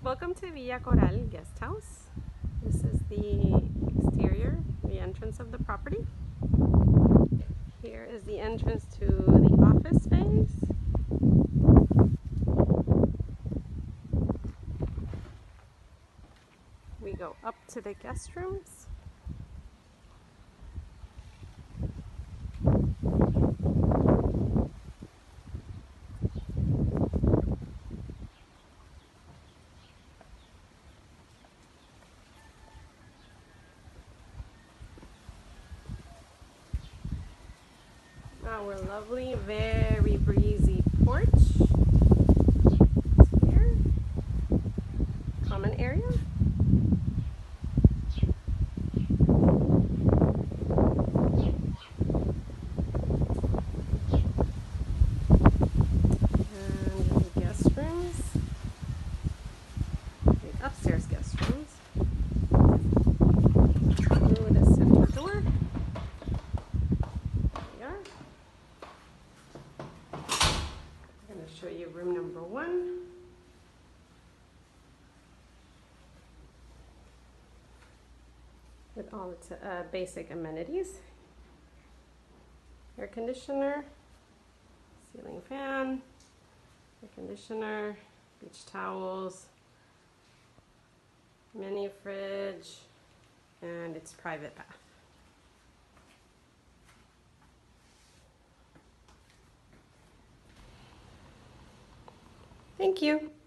Welcome to Villa Coral Guesthouse. This is the exterior, the entrance of the property. Here is the entrance to the office space. We go up to the guest rooms. Our lovely, very breezy porch. Here, common area. And the guest rooms, the upstairs guest rooms. Through the center door. I'm going to show you room number 1. With all its basic amenities. Air conditioner, ceiling fan, air conditioner, beach towels, mini fridge, and its private bath. Thank you.